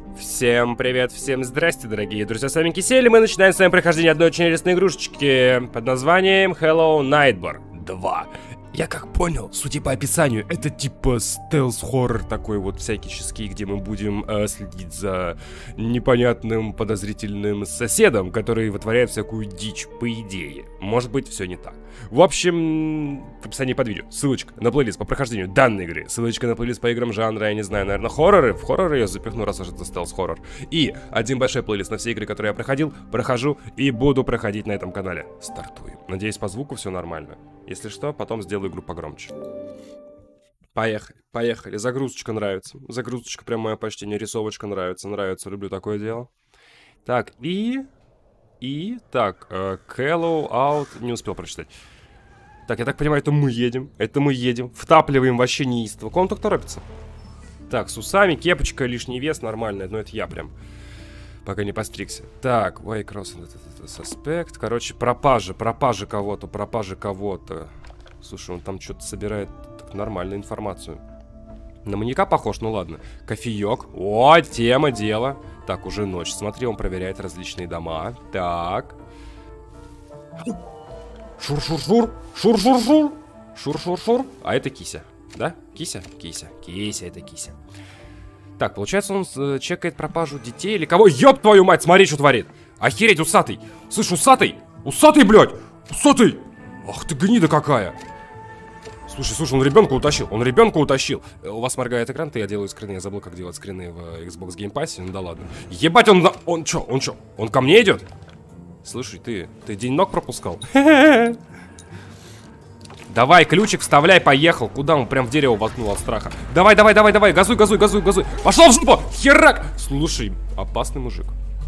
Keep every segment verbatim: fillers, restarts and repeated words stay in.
Всем привет, всем здрасте, дорогие друзья, с вами Кисель, и мы начинаем с вами прохождение одной очень интересной игрушечки под названием Hello Nightmare два. Я как понял, судя по описанию, это типа стелс-хоррор такой вот всякий, где мы будем э, следить за непонятным подозрительным соседом, который вытворяет всякую дичь, по идее. Может быть, все не так. В общем, в описании под видео ссылочка на плейлист по прохождению данной игры, ссылочка на плейлист по играм жанра, я не знаю, наверное, хорроры. В хорроры я запихну, раз уж это стелс-хоррор. И один большой плейлист на все игры, которые я проходил, прохожу и буду проходить на этом канале. Стартуем. Надеюсь, по звуку все нормально. Если что, потом сделаю игру погромче. Поехали, поехали. Загрузочка нравится. Загрузочка прям мое почтение. Рисовочка нравится, нравится. Люблю такое дело. Так, и... И... Так, э, Hello Out... Не успел прочитать. Так, я так понимаю, это мы едем. Это мы едем. Втапливаем вообще неистово. Куда он так торопится? Так, с усами, кепочка, лишний вес, нормальная. Но это я прям... Пока не постригся. Так, Way Crossing, Suspect. Короче, пропажа, пропажа кого-то, пропажа кого-то. Слушай, он там что-то собирает так, нормальную информацию. На маньяка похож, ну ладно. Кофеек. О, тема, дело. Так, уже ночь. Смотри, он проверяет различные дома. Так. Шур-шур-шур. Шур-шур-шур. Шур-шур-шур. А это Кися, да? Кися? Кися. Кися, это Кися. Так, получается, он э, чекает пропажу детей или кого? Ёб твою мать, смотри, что творит. Охереть, усатый. Слышь, усатый. Усатый, блядь. Усатый. Ах ты гнида какая. Слушай, слушай, он ребенка утащил. Он ребенка утащил. У вас моргает экран, то я делаю скрины. Я забыл, как делать скрины в Xbox Game Pass. Ну да ладно. Ебать, он... Он чё? Он чё? Он ко мне идет? Слушай, ты... Ты день-ног пропускал? Давай, ключик вставляй, поехал. Куда он прям в дерево воткнул от страха? Давай, давай, давай, давай, газуй, газуй, газуй, газуй. Пошел в жопу! Херак! Слушай, опасный мужик.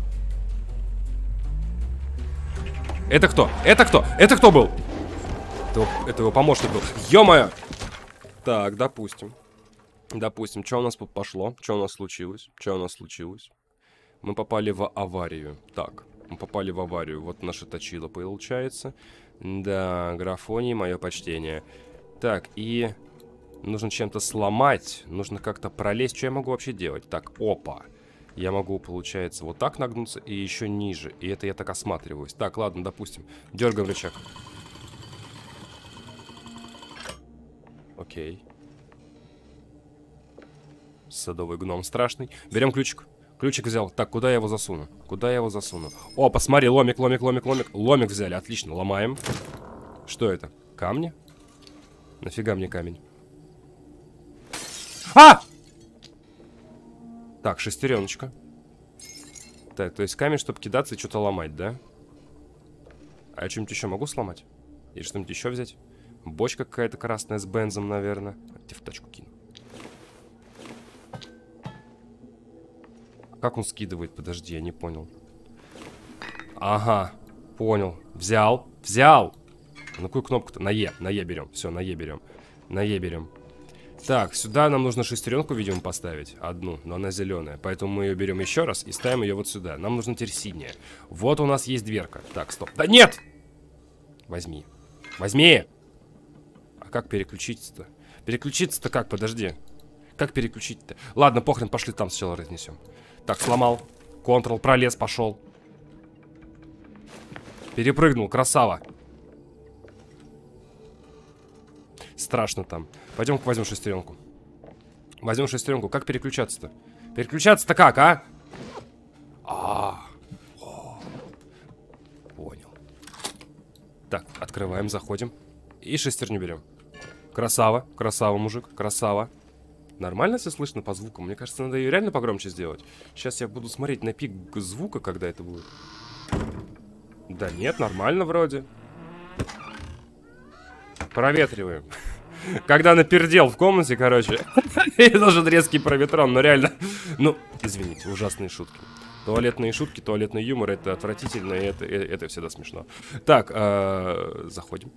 Это кто? Это кто? Это кто был? Это, это его помощник был. Ё-моё! Так, допустим. Допустим, что у нас пошло? Что у нас случилось? Что у нас случилось? Мы попали в аварию. Так, мы попали в аварию. Вот наше точило получается. Да, графоний, мое почтение. Так, и нужно чем-то сломать. Нужно как-то пролезть. Что я могу вообще делать? Так, опа. Я могу, получается, вот так нагнуться и еще ниже. И это я так осматриваюсь. Так, ладно, допустим. Дергаем рычаг. Окей. Садовый гном страшный. Берем ключик. Ключик взял. Так, куда я его засуну? Куда я его засуну? О, посмотри, ломик, ломик, ломик, ломик. Ломик взяли, отлично, ломаем. Что это? Камни? Нафига мне камень? А! Так, шестереночка. Так, то есть камень, чтобы кидаться и что-то ломать, да? А я что-нибудь еще могу сломать? Или что-нибудь еще взять? Бочка какая-то красная с бензом, наверное. Тебе в тачку кину. Как он скидывает? Подожди, я не понял. Ага, понял. Взял, взял. На какую кнопку-то? На Е, на Е берем. Все, на Е берем. На Е берем. Так, сюда нам нужно шестеренку, видимо, поставить. Одну, но она зеленая. Поэтому мы ее берем еще раз и ставим ее вот сюда. Нам нужно теперь синяя. Вот у нас есть дверка. Так, стоп. Да нет! Возьми. Возьми! А как переключиться-то? Переключиться-то как? Подожди. Как переключить-то? Ладно, похрен, пошли там сначала разнесем. Так, сломал. Контрол, пролез, пошел. Перепрыгнул, красава. Страшно там. Пойдем-ка возьмем шестеренку. Возьмем шестеренку. Как переключаться-то? Переключаться-то как, а? А, о, понял. Так, открываем, заходим. И шестерню берем. Красава, красава, мужик, красава. Нормально все слышно по звуку? Мне кажется, надо ее реально погромче сделать. Сейчас я буду смотреть на пик звука, когда это будет. Да нет, нормально вроде. Проветриваем. Когда напердел в комнате, короче. И должен резкий проветрон, но реально. Ну, извините, ужасные шутки. Туалетные шутки, туалетный юмор, это отвратительно, и это, это всегда смешно. Так, э, заходим.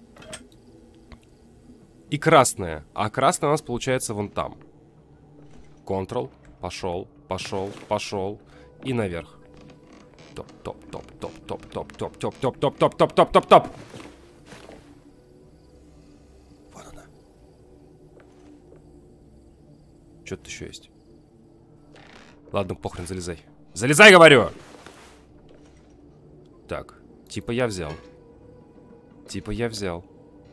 И красная. А красная у нас получается вон там. Ctrl, пошел, пошел, пошел. И наверх. Топ, топ, топ, топ, топ, топ, топ, топ, топ, топ, топ, топ, топ, топ, топ. Вон она. Что-то еще есть. Ладно, похрен, залезай. Залезай, говорю! Так, типа я взял. Типа я взял.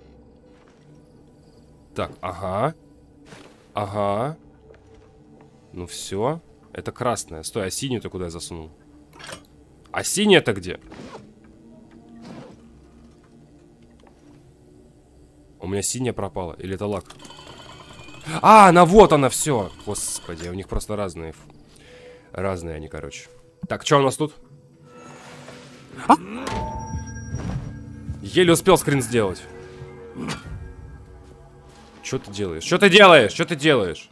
Так, ага. Ага. Ну все. Это красное. Стой, а синюю-то куда я засунул? А синяя-то где? У меня синяя пропала. Или это лак? А, она вот она, все. Господи, у них просто разные. Разные они, короче. Так, что у нас тут? А? Еле успел скрин сделать. Что ты делаешь? Что ты делаешь? Что ты делаешь?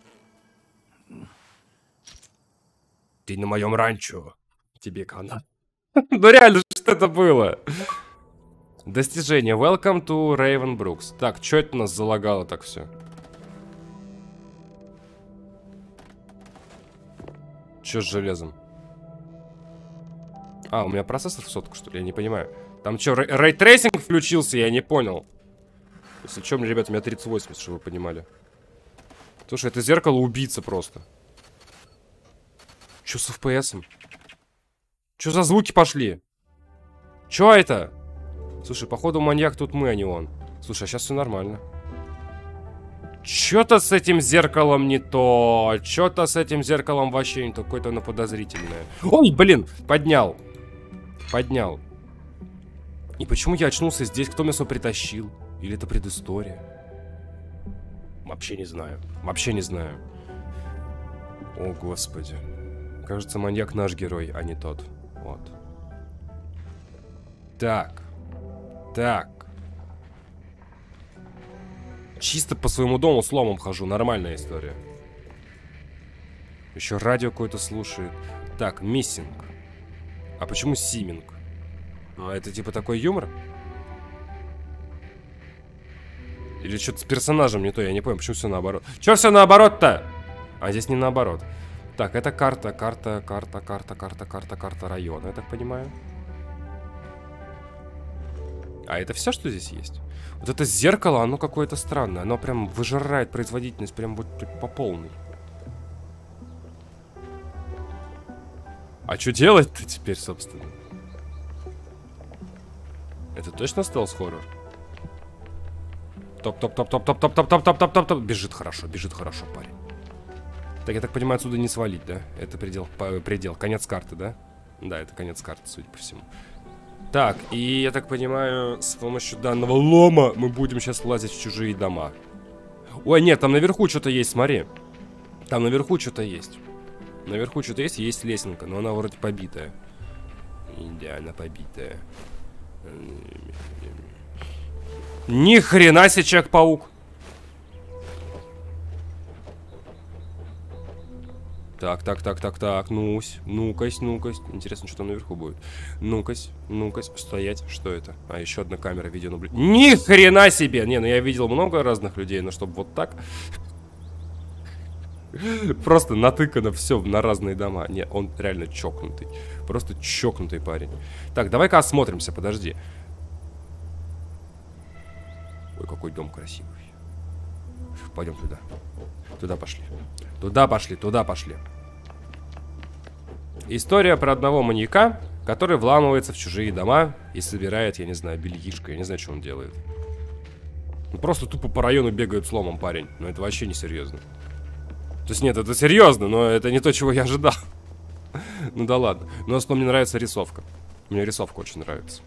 Ты на моем ранчо. Тебе канал. Ну реально, что это было? Достижение. Welcome to Ravenbrooks. Так, что это нас залагало так все? Что с железом? А, у меня процессор в сотку, что ли? Я не понимаю. Там что, рейтрейсинг включился? Я не понял. Если что, ребята, у меня тридцать восемьдесят, чтобы вы понимали. Слушай, это зеркало убийца просто. Что с эф пи эсом? Что за звуки пошли? Что это? Слушай, походу маньяк тут мы, а не он. Слушай, а сейчас все нормально. Что-то с этим зеркалом не то. Что-то с этим зеркалом вообще не то. Какое-то оно подозрительное. Ой, блин, поднял. Поднял. И почему я очнулся здесь? Кто меня сюда притащил? Или это предыстория? Вообще не знаю. Вообще не знаю. О, господи. Кажется, маньяк наш герой, а не тот. Вот. Так. Так. Чисто по своему дому с ломом хожу. Нормальная история. Еще радио какое-то слушает. Так, миссинг. А почему симинг? А это типа такой юмор? Или что-то с персонажем не то, я не понял, почему все наоборот. Че все наоборот-то? А здесь не наоборот. Так, это карта, карта, карта, карта, карта, карта, карта района, я так понимаю. А это все, что здесь есть? Вот это зеркало, оно какое-то странное. Оно прям выжирает производительность прям вот по полной. А что делать-то теперь, собственно? Это точно стелс-хоррор? Топ-топ-топ-топ-топ-топ-топ-топ-топ-топ-топ-топ-топ. Бежит хорошо, бежит хорошо, парень. Так, я так понимаю, отсюда не свалить, да? Это предел, предел, конец карты, да? Да, это конец карты, судя по всему. Так, и я так понимаю, с помощью данного лома мы будем сейчас лазить в чужие дома. Ой, нет, там наверху что-то есть, смотри. Там наверху что-то есть. Наверху что-то есть, есть лесенка, но она вроде побитая. Да, она побитая. Ни хрена себе, Человек-паук. Так, так, так, так, так, ну-сь, ну-кась, ну-кась. Интересно, что там наверху будет. Ну-кась, ну-кась, стоять. Что это? А, еще одна камера видеонаблюдения. Ни хрена себе! Не, ну я видел много разных людей, но чтобы вот так. Просто натыкано все на разные дома. Не, он реально чокнутый. Просто чокнутый парень. Так, давай-ка осмотримся, подожди. Ой, какой дом красивый. Пойдем туда. Туда пошли. Туда пошли, туда пошли. История про одного маньяка, который вламывается в чужие дома и собирает, я не знаю, бельишко. Я не знаю, что он делает. Он просто тупо по району бегает с ломом, парень. Но это вообще не серьезно. То есть нет, это серьезно, но это не то, чего я ожидал. Ну да ладно. Но мне нравится рисовка. Мне рисовка очень нравится.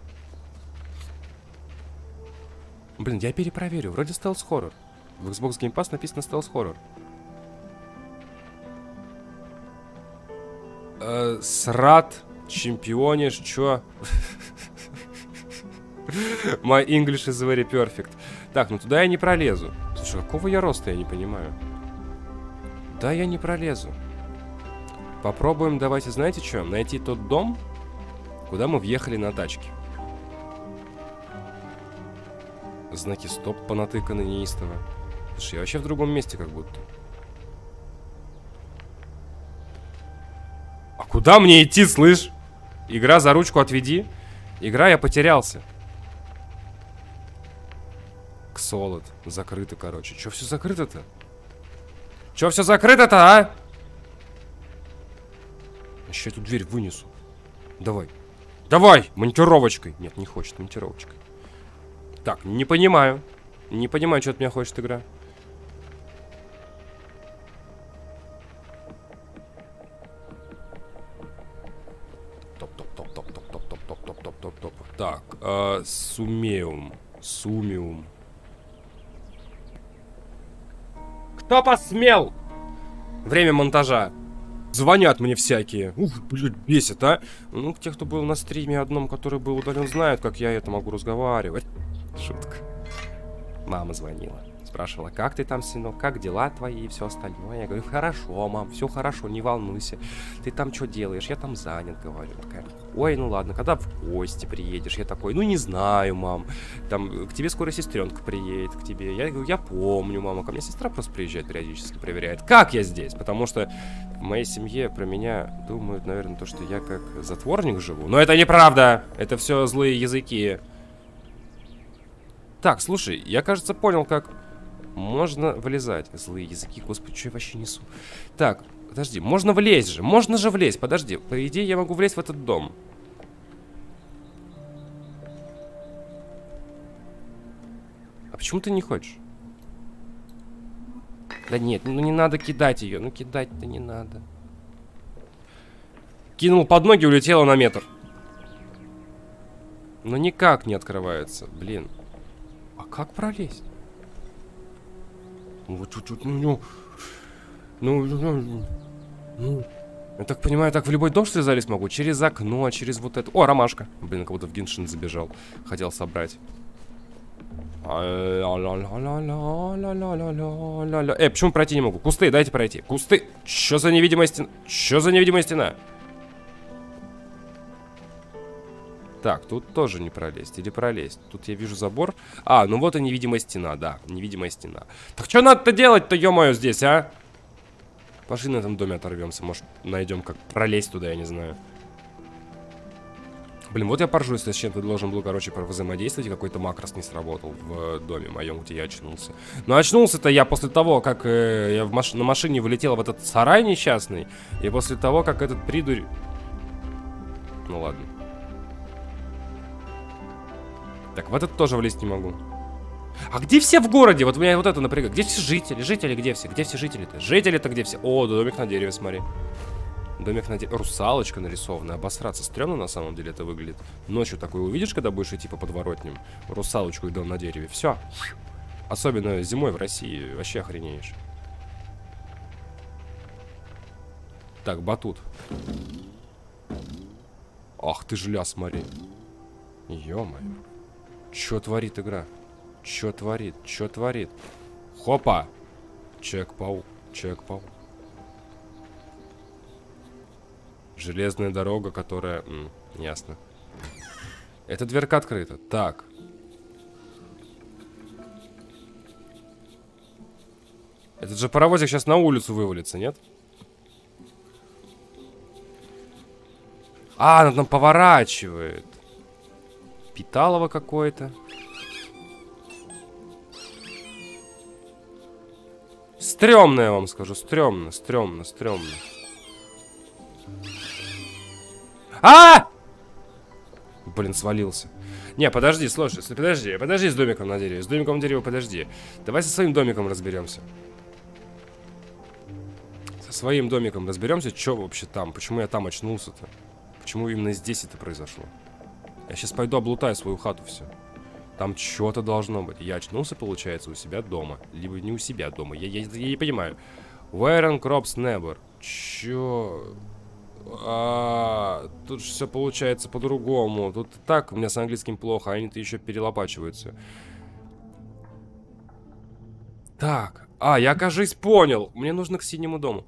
Блин, я перепроверю. Вроде стелс-хоррор. В Xbox Game Pass написано стелс-хоррор. Э, срат, чемпионишь, чё? My English is very perfect. Так, ну туда я не пролезу. Слушай, какого я роста, я не понимаю. Да, я не пролезу. Попробуем, давайте, знаете что? Найти тот дом, куда мы въехали на тачке. Знаки стоп понатыканы неистово. Слушай, я вообще в другом месте как будто. А куда мне идти, слышь? Игра, за ручку отведи. Игра, я потерялся. Ксолод. Закрыто, короче. Чё все закрыто-то? Чё все закрыто-то, а? Еще эту дверь вынесу. Давай. Давай! Монтировочкой. Нет, не хочет монтировочкой. Так, не понимаю. Не понимаю, что от меня хочет игра. Топ-топ-топ-топ-топ-топ-топ-топ-топ-топ. Так, э, сумеум. Сумеум. Кто посмел? Время монтажа. Звонят мне всякие. Ух, блядь, бесит, а. Ну, те, кто был на стриме одном, который был удален, знают, как я это могу разговаривать. Шутка. Мама звонила. Спрашивала, как ты там, сынок, как дела твои и все остальное. Я говорю, хорошо, мам, все хорошо, не волнуйся. Ты там что делаешь? Я там занят, говорю. Такая, ой, ну ладно, когда в гости приедешь? Я такой, ну не знаю, мам. Там к тебе скоро сестренка приедет, к тебе. Я говорю, я помню, мама. Ко мне сестра просто приезжает периодически, проверяет, как я здесь. Потому что в моей семье про меня думают, наверное, то, что я как затворник живу. Но это неправда. Это все злые языки. Так, слушай, я, кажется, понял, как можно вылезать. Злые языки, господи, что я вообще несу? Так, подожди, можно влезть же, можно же влезть, подожди. По идее, я могу влезть в этот дом. А почему ты не хочешь? Да нет, ну не надо кидать ее, ну кидать-то не надо. Кинул под ноги, улетела на метр. Но никак не открывается, блин. А как пролезть? Вот чуть-чуть, ну, ну, ну, ну, я так понимаю, так в любой дом, что ли, залезть могу? Через окно, через вот это. О, ромашка. Блин, как будто в Геншин забежал. Хотел собрать. Эй, почему пройти не могу? Кусты, дайте пройти. Кусты. Чё за невидимая стена? Чё за невидимая стена? Так, тут тоже не пролезть. Или пролезть? Тут я вижу забор. А, ну вот и невидимая стена, да. Невидимая стена. Так что надо-то делать-то, ё-моё, здесь, а? Пошли на этом доме оторвемся. Может, найдем, как пролезть туда, я не знаю. Блин, вот я поржу, если с чем-то должен был, короче, взаимодействовать, и какой-то макрос не сработал в доме моем, где я очнулся. Но очнулся-то я после того, как э, я в маш... на машине вылетел в этот сарай несчастный, и после того, как этот придурь... Ну ладно. Так, в этот тоже влезть не могу. А где все в городе? Вот у меня вот это напрягает. Где все жители? Жители где все? Где все жители-то? Жители-то где все? О, домик на дереве, смотри. Домик на дереве. Русалочка нарисована. Обосраться стрёмно на самом деле это выглядит. Ночью такой увидишь, когда будешь идти по подворотням. Русалочку и дом на дереве. Все. Особенно зимой в России. Вообще охренеешь. Так, батут. Ах ты жля, смотри. Ё-моё. Чё творит игра? Чё творит? Чё творит? Хопа! Человек-паук. Человек-паук. Железная дорога, которая... М, ясно. Эта дверка открыта. Так. Этот же паровозик сейчас на улицу вывалится, нет? А, она там поворачивает. Питалово какое-то. Стрёмно, я вам скажу. Стрёмно, стрёмно, стрёмно. А! Блин, свалился. Не, подожди, слушай, подожди, подожди с домиком на дереве. С домиком на дереве подожди. Давай со своим домиком разберемся. Со своим домиком разберемся, что вообще там. Почему я там очнулся-то? Почему именно здесь это произошло? Я сейчас пойду облутаю свою хату все. Там что-то должно быть. Я очнулся, получается, у себя дома. Либо не у себя дома. Я, я, я не понимаю. Where crops never. Чё? А, тут все получается по-другому. Тут и так у меня с английским плохо, а они-то еще перелопачиваются. Так. А, я, кажись, понял. Мне нужно к синему дому.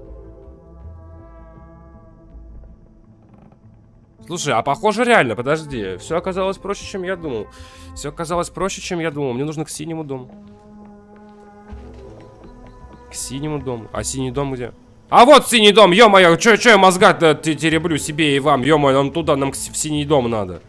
Слушай, а похоже реально, подожди. Все оказалось проще, чем я думал. Все оказалось проще, чем я думал. Мне нужно к синему дому. К синему дому. А синий дом где? А вот синий дом, ё-моё, чё, чё я мозга-то тереблю себе и вам, ё-моё, нам туда, нам в синий дом надо.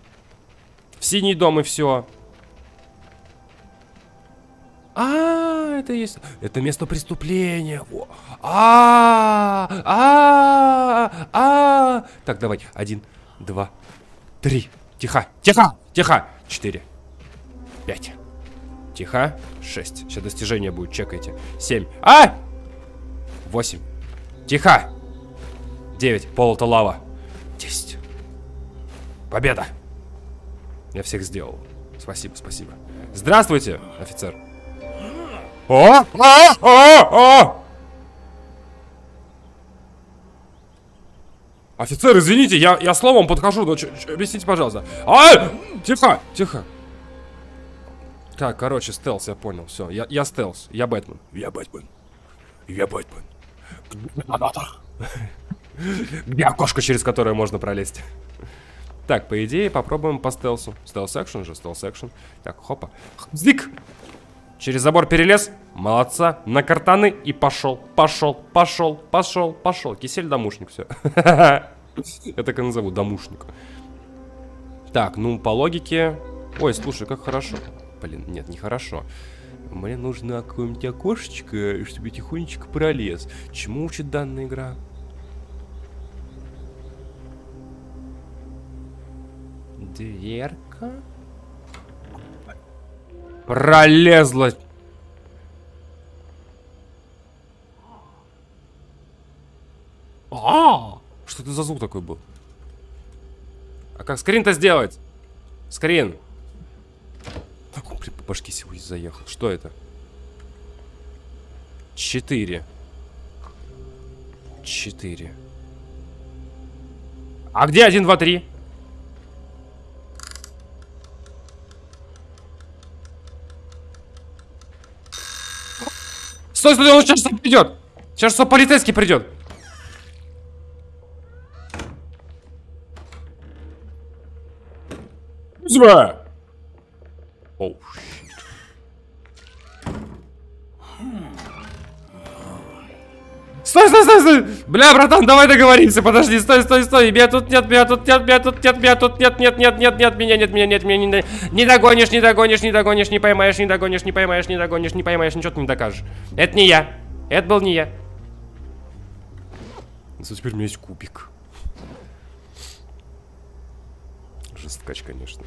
В синий дом и все. А, это есть. Это место преступления. А, а, а. Так, давай. Один, два, три. Тихо, тихо, тихо. Четыре, пять. Тихо. Шесть. Сейчас достижение будет, чекайте. Семь. А! Восемь. Тихо. Девять. Пол это лава. Десять. Победа. Я всех сделал. Спасибо, спасибо. Здравствуйте, офицер. О! О! О! О! Офицер, извините, я, я словом подхожу, но ч, ч, объясните, пожалуйста. А! Тихо, тихо. Так, короче, стелс, я понял. Все, я, я стелс, я Бэтмен. Я Бэтмен. Я Бэтмен. Где окошко, через которое можно пролезть? Так, по идее, попробуем по стелсу. Стелс-экшн же, стелс-экшн. Так, хопа. Зик! Через забор перелез. Молодца. На картаны и пошел. Пошел, пошел, пошел, пошел. Кисель-домушник, все. Я так и назову, домушник. Так, ну, по логике... Ой, слушай, как хорошо. Блин, нет, не хорошо. Мне нужно какое-нибудь окошечко, чтобы тихонечко пролез. Чему учит данная игра? Дверка. Пролезла. А, что это за звук такой был? А как скрин-то сделать? Скрин. Так, блин, по башке сегодня заехал. Что это? Четыре. Четыре. А где один, два, три? Стой, стой, он сейчас придет. Сейчас что, полицейский придет. Зва. Оу, щит. Стой, стой, стой, стой. Бля, братан, давай договоримся. Подожди, стой, стой, стой. Меня тут нет, меня тут нет, меня тут нет, меня тут нет, нет, нет, нет, нет, меня нет, меня нет, меня не, не догонишь, не догонишь, не догонишь, не поймаешь, не догонишь, не поймаешь, не догонишь, не поймаешь, ничего ты не докажешь. Это не я. Это был не я. Зато теперь у меня есть кубик. Жесткач, конечно.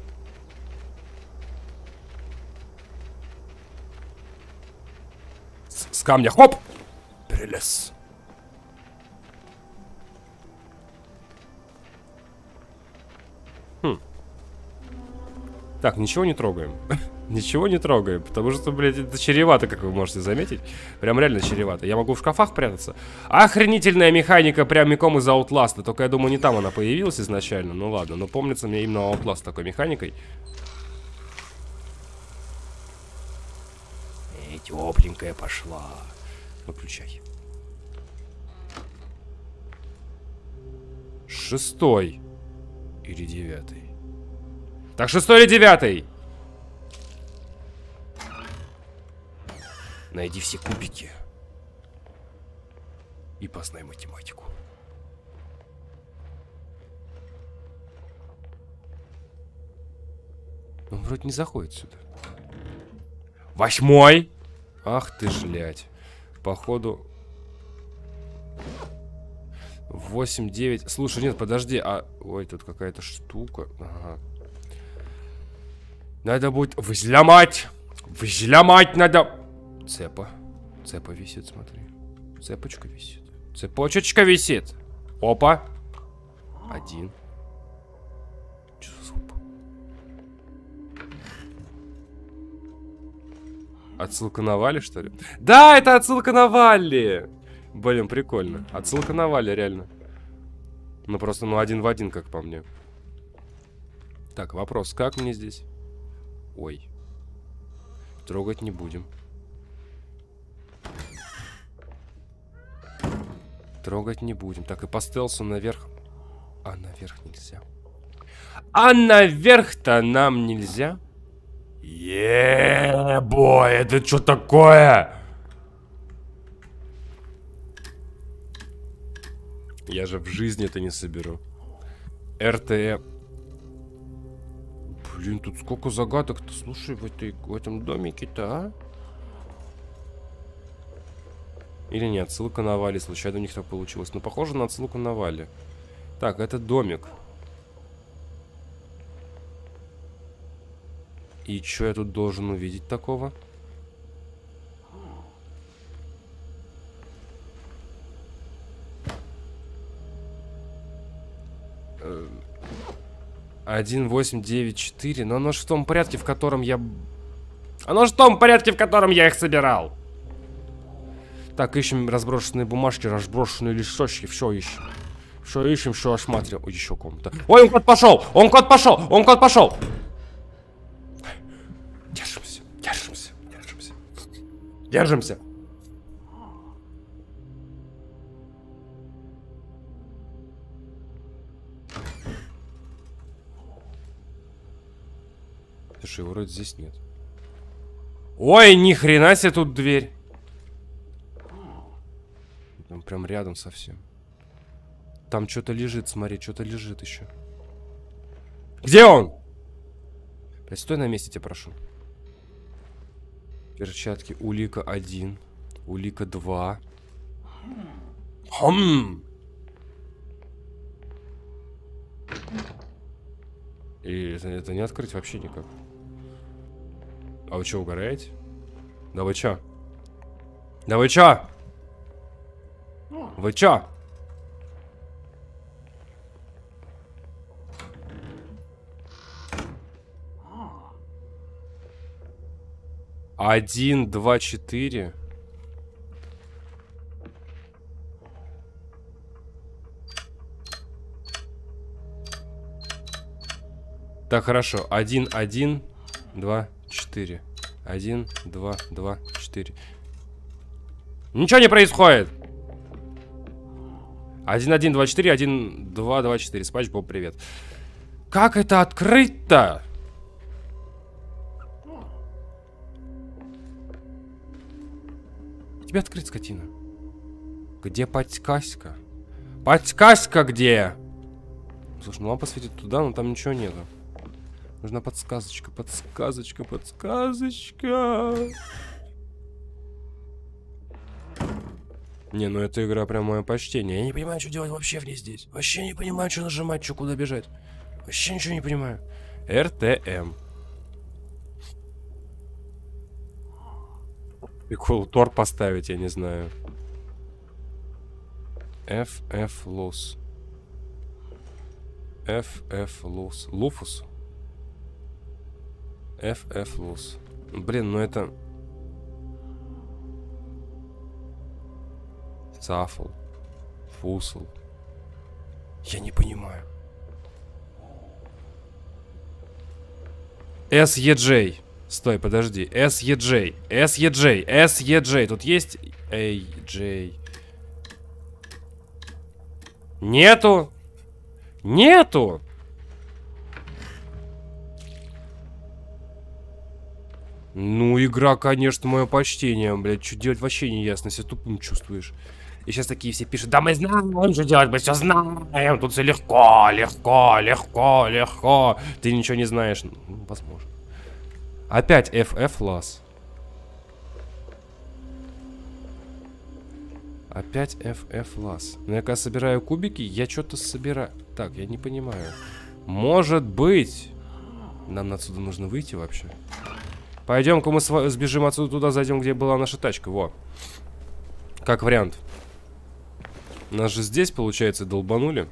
С, с камня, хоп! Перелез. Хм. Так, ничего не трогаем. Ничего не трогаем, потому что, блядь, это чревато, как вы можете заметить. Прям реально чревато. Я могу в шкафах прятаться. Охренительная механика прямиком из Outlast'а. Только я думаю, не там она появилась изначально. Ну ладно, но помнится мне именно Outlast такой механикой. Эй, тепленькая пошла. Выключай. Шестой. Или девятый. Так, шестой или девятый? Найди все кубики. И познай математику. Он вроде не заходит сюда. Восьмой. Ах ты ж, блядь. Походу... Восемь, девять. Слушай, нет, подожди. А... Ой, тут какая-то штука. Ага. Надо будет взломать. Взломать надо. Цепа. Цепа висит, смотри. Цепочка висит. Цепочечка висит. Опа. Один. Что за звук? Отсылка на Валли, что ли? Да, это отсылка на Валли. Блин, прикольно. Отсылка на Валли, реально. Ну просто, ну один в один, как по мне. Так, вопрос. Как мне здесь? Ой. Трогать не будем. Трогать не будем. Так, и по стелсу наверх. А наверх нельзя. А наверх-то нам нельзя. Е-бой, это что такое? Я же в жизни это не соберу. эр тэ э. Блин, тут сколько загадок-то. Слушай, в, этой, в этом домике-то, а? Или нет, отсылка на Вали. Случайно у них так получилось. Но похоже на отсылку на Вали. Так, это домик. И что я тут должен увидеть такого? один, восемь, девять, четыре. Но оно же в том порядке, в котором я... Оно же в том порядке, в котором я их собирал. Так, ищем разброшенные бумажки, разброшенные листочки. Все ищем. Все ищем, все осматриваем. Ой, еще комната. Ой, он куда-то пошел! Он куда-то пошел! Он куда-то пошел! Держимся, держимся, держимся. Держимся. Слушай, вроде здесь нет. Ой, ни хрена себе тут дверь. Там прям рядом совсем. Там что-то лежит, смотри, что-то лежит еще. Где он? Блядь, стой на месте, тебя прошу. Перчатки. Улика один. Улика два. Хм. И это, это не открыть вообще никак. А вы что, угораете? Да вы чё? Да вы чё? Вы чё? Один, два, четыре. Так, хорошо. Один, один, два, четыре. Один, два, два, четыре. Ничего не происходит. Один, один, два, четыре, один, два, два, четыре. Спанч Боб, привет. Как это открыть-то? Тебе открыть, скотина. Где подсказка? Подсказка где? Слушай, ну лампа светит туда, но там ничего нету. Нужна подсказочка, подсказочка, подсказочка. Не, ну эта игра прям мое почтение. Я не понимаю, что делать вообще в ней здесь. Вообще не понимаю, что нажимать, что куда бежать. Вообще ничего не понимаю. эр тэ эм. Прикол, тор поставить, я не знаю. эф эф лос. эф эф лос. Луфус. эф эф лос. Блин, ну это... Цафл. Фусл. Я не понимаю. эс и джей. Стой, подожди. эс и джей. эс и джей. эс и джей. Тут есть... эй джей. Нету. Нету. Ну, игра, конечно, мое почтение, блядь. Что делать вообще не ясно, себя тупым чувствуешь. И сейчас такие все пишут: да мы знаем, что делать, мы все знаем. Тут все легко, легко, легко, легко. Ты ничего не знаешь. Ну, возможно. Опять эф эф лас. Опять эф эф лас. Но я когда собираю кубики, я что-то собираю. Так, я не понимаю. Может быть, нам отсюда нужно выйти вообще? Пойдем-ка мы сбежим отсюда туда, зайдем, где была наша тачка. Во. Как вариант. Нас же здесь, получается, долбанули.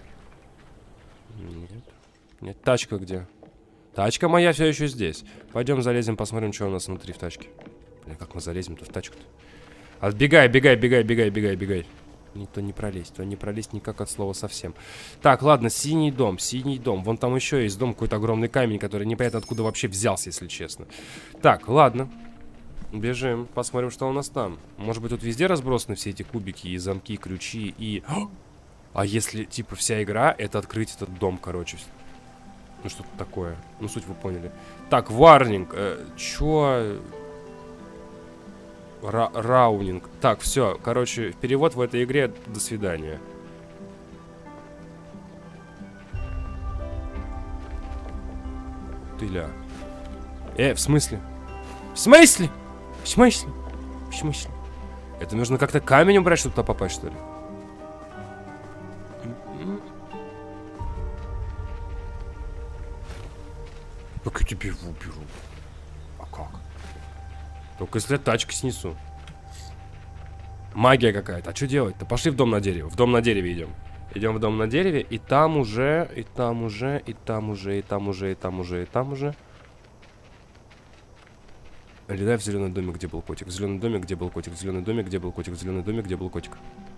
Нет. Нет. Тачка где? Тачка моя все еще здесь. Пойдем залезем, посмотрим, что у нас внутри в тачке. Блин, как мы залезем-то в тачку-то? Отбегай, бегай, бегай, бегай, бегай, бегай. Никто не пролезть, то не пролезть никак от слова совсем. Так, ладно, синий дом, синий дом. Вон там еще есть дом, какой-то огромный камень, который непонятно откуда вообще взялся, если честно. Так, ладно. Бежим, посмотрим, что у нас там. Может быть, тут везде разбросаны все эти кубики и замки, и ключи, и... А если, типа, вся игра — это открыть этот дом, короче. Ну, что-то такое. Ну, суть вы поняли. Так, варнинг. Э, чё... Ра раунинг. Так, все. Короче, перевод в этой игре: до свидания. Ты ля. Э, в смысле? В смысле? В смысле? В смысле? Это нужно как-то камень убрать, чтобы туда попасть, что ли? Как я тебе его уберу? А как? Только если я тачкой снесу. Магия какая-то. А что делать-то? Пошли в дом на дереве. В дом на дереве идем. Идем в дом на дереве, и там уже, и там уже, и там уже, и там уже, и там уже, и там уже. Летай в зеленый домик, где был котик. В зеленый домик, где был котик. В зеленый домик, где был котик. В зеленый домик, где был котик.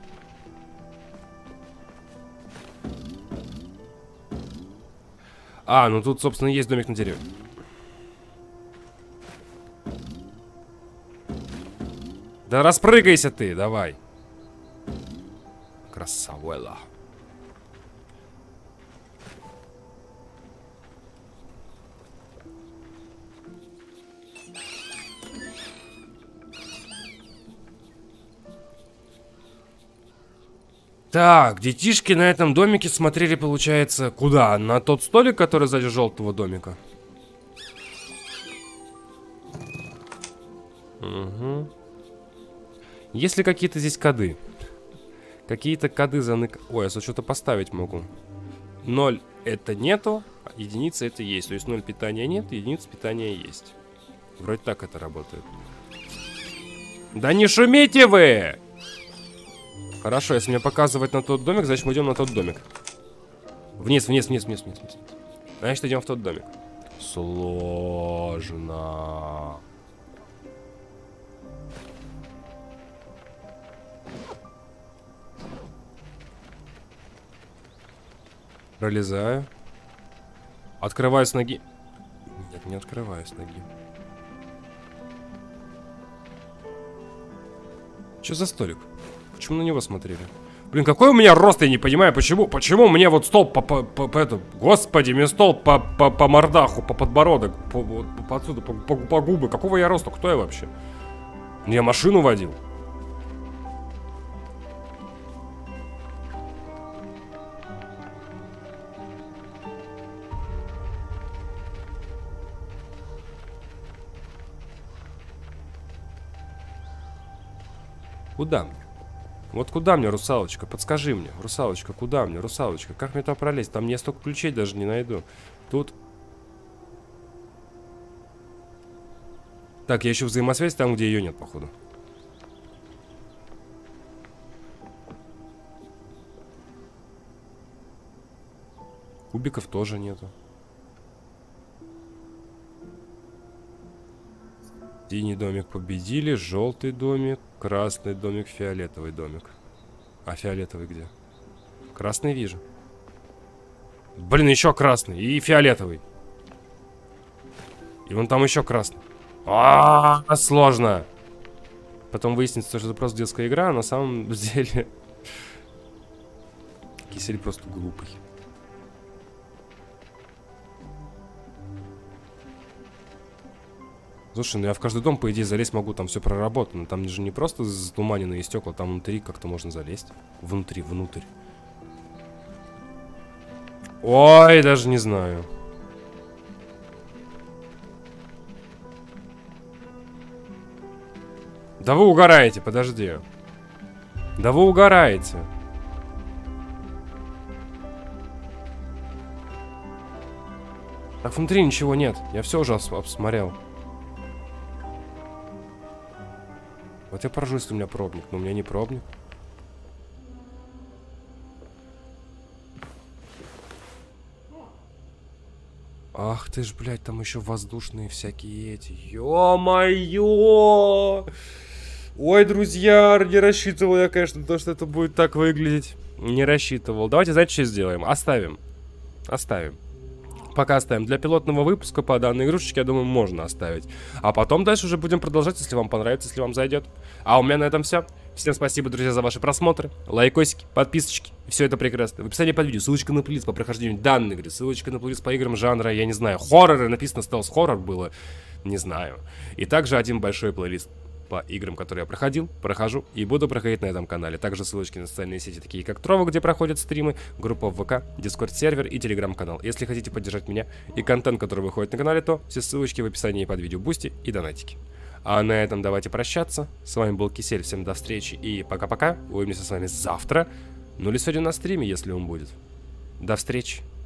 А, ну тут, собственно, есть домик на дереве. Да распрыгайся ты, давай. Красавуэла. Так, детишки на этом домике смотрели, получается, куда? На тот столик, который сзади желтого домика. Угу. Есть ли какие-то здесь коды? Какие-то коды занык... Ой, я что-то поставить могу. Ноль это нету, единица это есть. То есть ноль питания нет, единица питания есть. Вроде так это работает. Да не шумите вы! Хорошо, если мне показывать на тот домик, значит мы идем на тот домик. Вниз, вниз, вниз, вниз, вниз, вниз. Значит идем в тот домик. Сложно. Пролезаю. Открываю с ноги. Нет, не открываю с ноги. Что за столик? Почему на него смотрели? Блин, какой у меня рост, я не понимаю, почему, почему мне вот стол по, по, по, по это, господи, мне стол по, по, по мордаху, по подбородок, по, по, по отсюда, по, по, по губы, какого я роста, кто я вообще? Я машину водил. Куда мне? Вот куда мне, русалочка? Подскажи мне, русалочка, куда мне, русалочка? Как мне туда пролезть? Там я столько ключей даже не найду. Тут... Так, я ищу взаимосвязь там, где ее нет, походу. Кубиков тоже нету. Синий домик победили, желтый домик, красный домик, фиолетовый домик. А фиолетовый где? Красный вижу. Блин, еще красный и фиолетовый. И вон там еще красный. А, -а, -а сложно. Потом выяснится, что это просто детская игра, а на самом деле Кисель просто глупый. Слушай, ну я в каждый дом, по идее, залезть могу, там все проработано. Там же не просто затуманенные стекла, там внутри как-то можно залезть. Внутри, внутрь. Ой, даже не знаю. Да вы угораете, подожди. Да вы угораете. Так внутри ничего нет. Я все уже обсмотрел. Вот я поражусь, если у меня пробник, но у меня не пробник. Ах ты ж, блядь, там еще воздушные всякие эти. Ё-моё! Ой, друзья, не рассчитывал я, конечно, то, что это будет так выглядеть. Не рассчитывал. Давайте, знаете, что сделаем? Оставим. Оставим. Пока оставим. Для пилотного выпуска по данной игрушечке, я думаю, можно оставить. А потом дальше уже будем продолжать, если вам понравится, если вам зайдет. А у меня на этом все. Всем спасибо, друзья, за ваши просмотры. Лайкосики, подписочки. Все это прекрасно. В описании под видео ссылочка на плейлист по прохождению данной игры. Ссылочка на плейлист по играм жанра, я не знаю, хорроры. Написано стелс-хоррор было. Не знаю. И также один большой плейлист по играм, которые я проходил, прохожу и буду проходить на этом канале. Также ссылочки на социальные сети, такие как Trovo, где проходят стримы, группа в ВК, Дискорд-сервер и Телеграм-канал. Если хотите поддержать меня и контент, который выходит на канале, то все ссылочки в описании под видео, бусти и донатики. А на этом давайте прощаться. С вами был Кисель, всем до встречи и пока-пока. Увидимся с вами завтра. Ну или сегодня на стриме, если он будет. До встречи.